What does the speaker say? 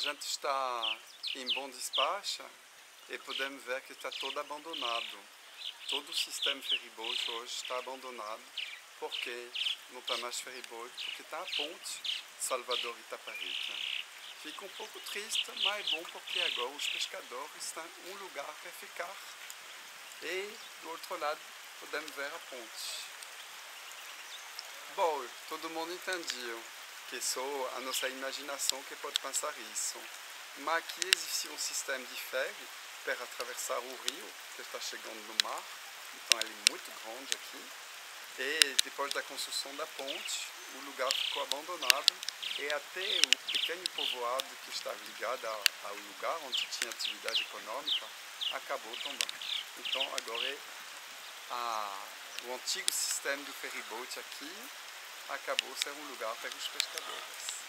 gente está em Bom Despacha e podemos ver que está todo abandonado. Todo o sistema ferryboat hoje está abandonado. Por quê? Não está mais ferryboat, porque está a ponte Salvador-Itaparica. Fica um pouco triste, mas é bom porque agora os pescadores têm um lugar para ficar. E do outro lado podemos ver a ponte. Bom, todo mundo entendeu que só a nossa imaginação que pode pensar isso. Mas aqui existe um sistema de ferry para atravessar o rio que está chegando no mar. Então ele é muito grande aqui. E depois da construção da ponte, o lugar ficou abandonado e até o pequeno povoado que estava ligado ao lugar onde tinha atividade econômica acabou também. Então agora o antigo sistema do ferryboat aqui acabou sendo um lugar para os pescadores.